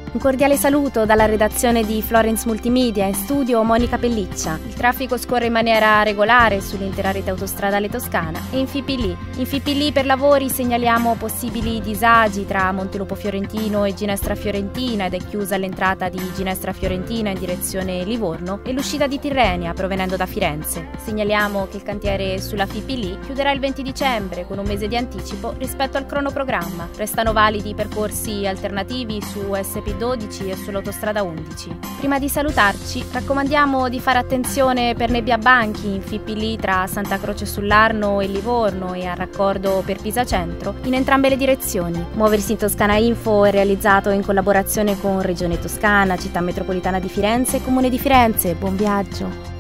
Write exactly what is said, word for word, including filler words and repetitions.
Un cordiale saluto dalla redazione di Florence Multimedia e studio Monica Pelliccia. Il traffico scorre in maniera regolare sull'intera rete autostradale toscana e in Fipili. In Fipili per lavori segnaliamo possibili disagi tra Montelupo Fiorentino e Ginestra Fiorentina ed è chiusa l'entrata di Ginestra Fiorentina in direzione Livorno e l'uscita di Tirrenia provenendo da Firenze. Segnaliamo che il cantiere sulla Fipili chiuderà il venti dicembre con un mese di anticipo rispetto al cronoprogramma. Restano validi percorsi alternativi su S P dodici e sull'autostrada undici. Prima di salutarci, raccomandiamo di fare attenzione per nebbia banchi in Fipili tra Santa Croce sull'Arno e Livorno e a raccordo per Pisa Centro in entrambe le direzioni. Muoversi in Toscana Info è realizzato in collaborazione con Regione Toscana, Città Metropolitana di Firenze e Comune di Firenze. Buon viaggio!